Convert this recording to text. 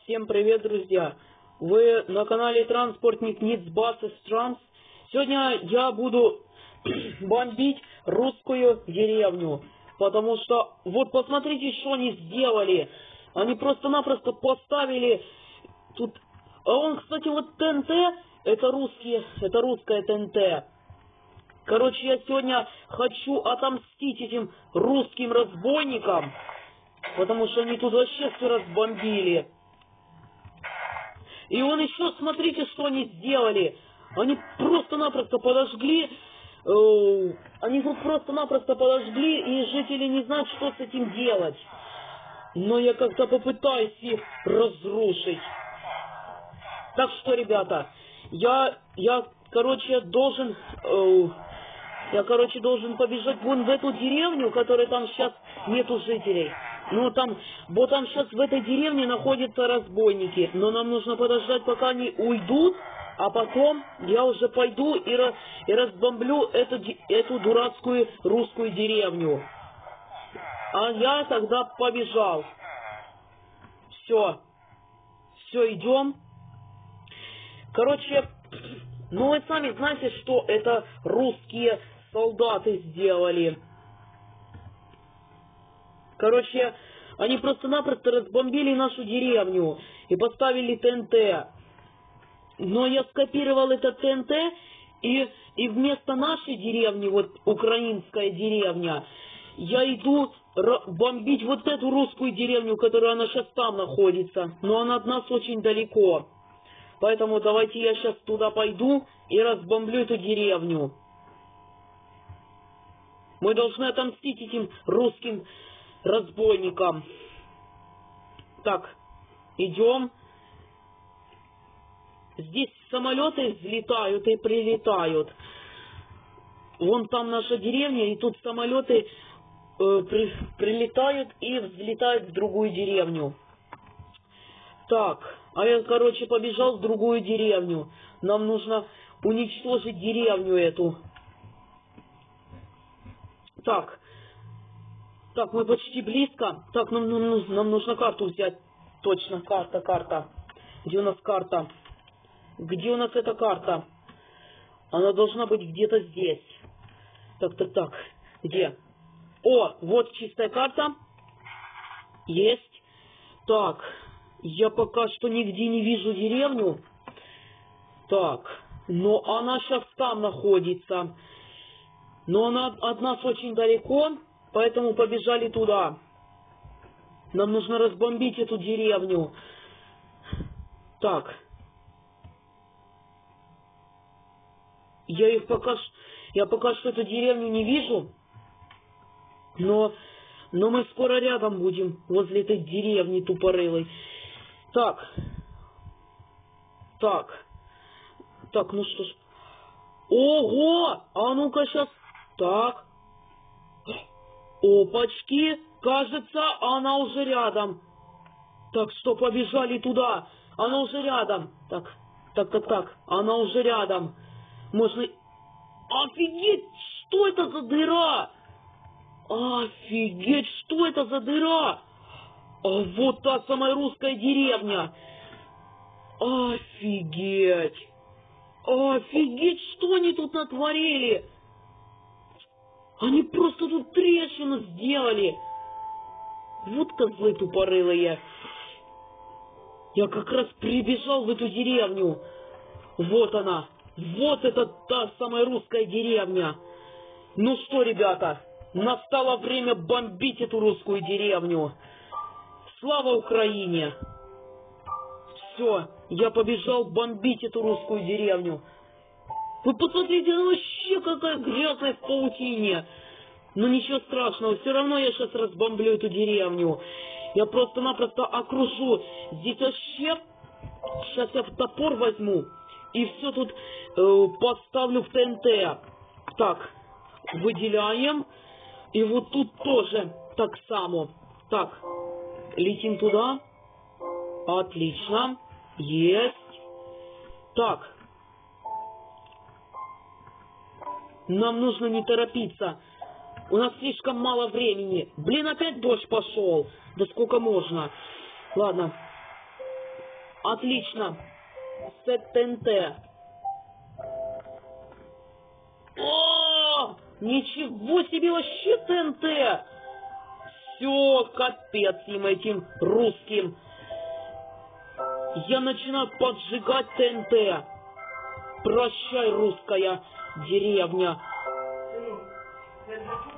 Всем привет, друзья! Вы на канале Транспортник Ницбасс Транс. Сегодня я буду бомбить русскую деревню. Потому что, вот посмотрите, что они сделали. Они просто-напросто поставили тут... А он, кстати, вот ТНТ, это русское ТНТ. Короче, я сегодня хочу отомстить этим русским разбойникам. Потому что они тут вообще все разбомбили. И он еще, смотрите, что они сделали. Они просто-напросто подожгли. Они тут просто-напросто подожгли, и жители не знают, что с этим делать. Но я как-то попытаюсь их разрушить. Так что, ребята, я должен побежать вон в эту деревню, которой там сейчас нету жителей. Ну там сейчас в этой деревне находятся разбойники. Но нам нужно подождать, пока они уйдут, а потом я уже пойду и разбомблю эту дурацкую русскую деревню. А я тогда побежал. Все, идем. Короче, ну вы сами знаете, что это русские солдаты сделали. Короче, они просто-напросто разбомбили нашу деревню и поставили ТНТ. Но я скопировал этот ТНТ, и вместо нашей деревни, вот украинская деревня, я иду бомбить вот эту русскую деревню, которая она сейчас там находится. Но она от нас очень далеко. Поэтому давайте я сейчас туда пойду и разбомблю эту деревню. Мы должны отомстить этим русским разбойникам. Так, идем. Здесь самолеты взлетают и прилетают. Вон там наша деревня, и тут самолеты прилетают и взлетают в другую деревню. Так, а я, побежал в другую деревню. Нам нужно уничтожить деревню эту. Так, мы почти близко. Так, нам нужно карту взять. Точно, карта. Где у нас карта? Где у нас эта карта? Она должна быть где-то здесь. Так. Где? О, вот чистая карта. Есть. Так, я пока что нигде не вижу деревню. Так, но она сейчас там находится. Но она от нас очень далеко, поэтому побежали туда. Нам нужно разбомбить эту деревню. Так. Я пока что эту деревню не вижу. Но мы скоро рядом будем, возле этой деревни тупорылой. Так, ну что ж. Ого! А ну-ка сейчас. Так. Опачки! Кажется, она уже рядом. Так, что, побежали туда. Она уже рядом. Так. Она уже рядом. Можно... Офигеть! Что это за дыра? Офигеть! Что это за дыра? Вот та самая русская деревня. Офигеть! Офигеть! Что они тут натворили? Они просто тут трещину сделали. Вот козлы тупорылые. Я как раз прибежал в эту деревню. Вот она. Вот это та самая русская деревня. Ну что, ребята, настало время бомбить эту русскую деревню. Слава Украине! Все, я побежал бомбить эту русскую деревню. Вы посмотрите, она вообще какая грязная в паутине. Но ничего страшного, все равно я сейчас разбомблю эту деревню. Я просто-напросто окружу. Здесь вообще... Сейчас я топор возьму и все тут поставлю в ТНТ. Так, выделяем. И вот тут тоже так само. Так, летим туда. Отлично. Есть. Так. Нам нужно не торопиться. У нас слишком мало времени. Блин, опять дождь пошел. Да сколько можно. Ладно. Отлично. Сет ТНТ. О! Ничего себе вообще ТНТ! Все, капец им этим русским. Я начинаю поджигать ТНТ. Прощай, русская деревня.